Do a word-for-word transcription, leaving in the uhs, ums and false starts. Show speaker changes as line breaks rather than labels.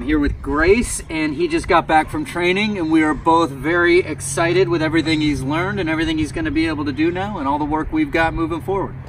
here with Grace, and he just got back from training, and we are both very excited with everything he's learned and everything he's going to be able to do now and all the work we've got moving forward.